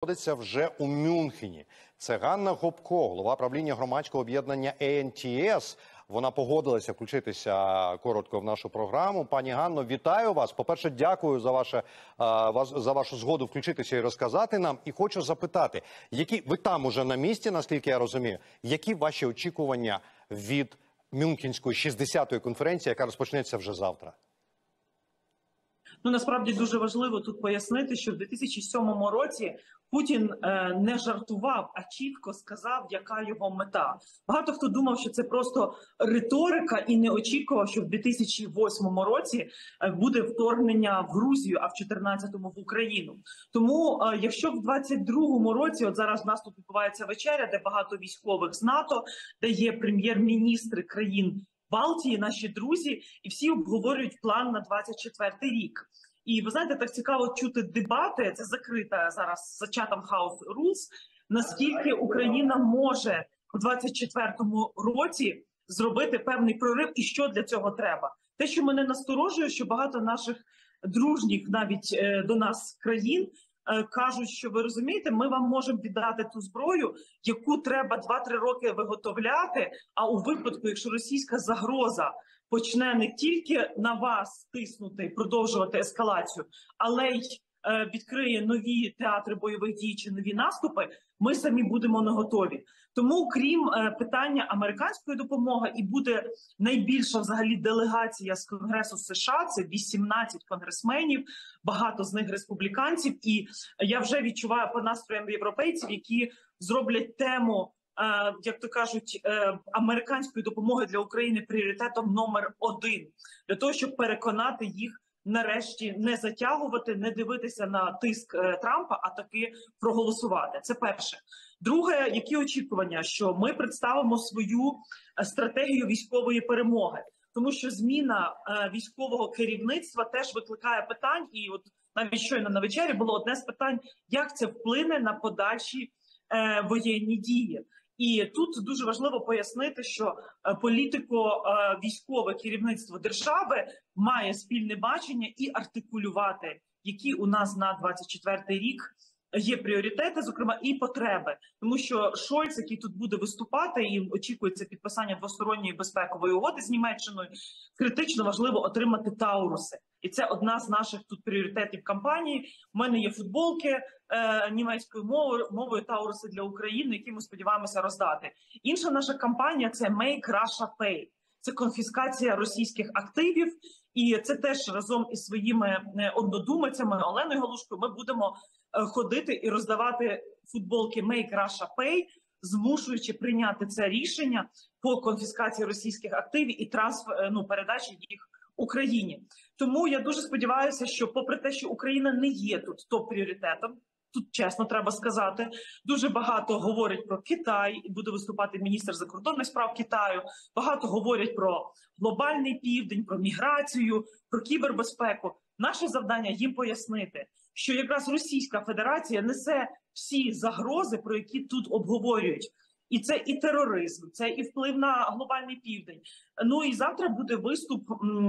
проводиться вже у Мюнхені. Це Ганна Гопко, голова правління громадського об'єднання ЕНТС. Вона погодилася включитися коротко в нашу програму. Пані Ганно, вітаю вас. По-перше, дякую за вашу згоду включитися і розказати нам. І хочу запитати, ви там уже на місці, наскільки я розумію, які ваші очікування від Мюнхенської 60-ї конференції, яка розпочнеться вже завтра? Ну, насправді дуже важливо тут пояснити, що в 2007 році Путін не жартував, а чітко сказав, яка його мета. Багато хто думав, що це просто риторика і не очікував, що в 2008 році буде вторгнення в Грузію, а в 2014-му в Україну. Тому, якщо в 2022 році, от зараз в нас тут відбувається вечеря, де багато військових з НАТО, де є прем'єр-міністри країн Балтії, наші друзі, і всі обговорюють план на 24-й рік. І ви знаєте, так цікаво чути дебати, це закрита зараз за чатом House Rules, наскільки Україна може у 24-му році зробити певний прорив і що для цього треба. Те, що мене насторожує, що багато наших дружніх навіть до нас країн кажуть, що ви розумієте, ми вам можемо віддати ту зброю, яку треба 2-3 роки виготовляти, а у випадку, якщо російська загроза почне не тільки на вас тиснути і продовжувати ескалацію, але й відкриє нові театри бойових дій чи нові наступи, ми самі будемо не готові. Тому, крім питання американської допомоги, і буде найбільша взагалі делегація з Конгресу США, це 18 конгресменів, багато з них республіканців, і я вже відчуваю по настроям європейців, які зроблять тему, як то кажуть, американської допомоги для України пріоритетом номер 1, для того, щоб переконати їх нарешті не затягувати, не дивитися на тиск Трампа, а таки проголосувати. Це перше. Друге, які очікування, що ми представимо свою стратегію військової перемоги, тому що зміна військового керівництва теж викликає питань, і от навіть щойно на вечері було одне з питань, як це вплине на подальші воєнні дії. І тут дуже важливо пояснити, що політико-військове керівництво держави має спільне бачення і артикулювати, які у нас на 24-й рік є пріоритети, зокрема, і потреби. Тому що Шольц, який тут буде виступати, і очікується підписання двосторонньої безпекової угоди з Німеччиною, критично важливо отримати Тауруси. І це одна з наших тут пріоритетів кампанії. У мене є футболки німецькою мовою Тауруси для України, які ми сподіваємося роздати. Інша наша кампанія – це Make Russia Pay. Це конфіскація російських активів. І це теж разом із своїми однодумцями Оленою Галушкою ми будемо ходити і роздавати футболки Make Russia Pay, змушуючи прийняти це рішення по конфіскації російських активів і передачі їх Україні. Тому я дуже сподіваюся, що попри те, що Україна не є тут топ-пріоритетом, тут чесно треба сказати, дуже багато говорять про Китай, і буде виступати міністр закордонних справ Китаю, багато говорять про глобальний південь, про міграцію, про кібербезпеку. Наше завдання їм пояснити, що якраз Російська Федерація несе всі загрози, про які тут обговорюють. І це і тероризм, це і вплив на глобальний південь. Ну і завтра буде виступ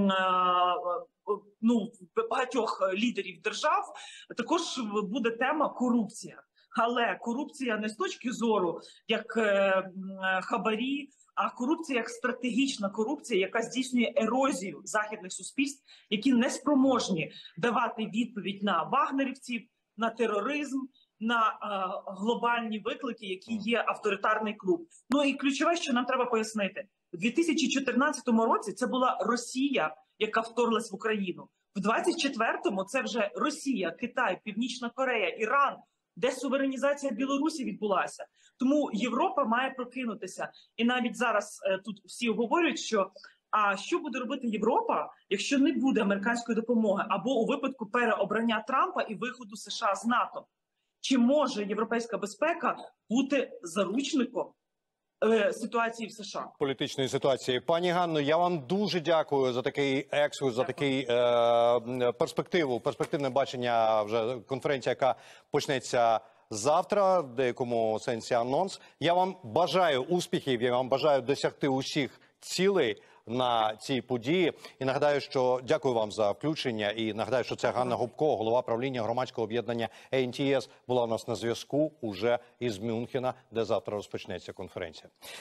багатьох лідерів держав. Також буде тема корупція. Але корупція не з точки зору як хабарі, а корупція як стратегічна корупція, яка здійснює ерозію західних суспільств, які не спроможні давати відповідь на вагнерівців, на тероризм, на глобальні виклики, які є авторитарний клуб. Ну і ключове, що нам треба пояснити. У 2014 році це була Росія, яка вторглась в Україну. В 2024-му це вже Росія, Китай, Північна Корея, Іран, де суверенізація Білорусі відбулася. Тому Європа має прокинутися. І навіть зараз тут всі обговорюють, що а що буде робити Європа, якщо не буде американської допомоги, або у випадку переобрання Трампа і виходу США з НАТО. Чи може європейська безпека бути заручником ситуації в США? Політичної ситуації. Пані Ганно, я вам дуже дякую за такий екскурс, за такий перспективне бачення вже конференції, яка почнеться завтра, в деякому сенсі анонс. Я вам бажаю успіхів, я вам бажаю досягти усіх цілей на ці події. І нагадаю, що дякую вам за включення. І нагадаю, що це Ганна Гопко, голова правління громадського об'єднання ANTS, була у нас на зв'язку уже із Мюнхена, де завтра розпочнеться конференція.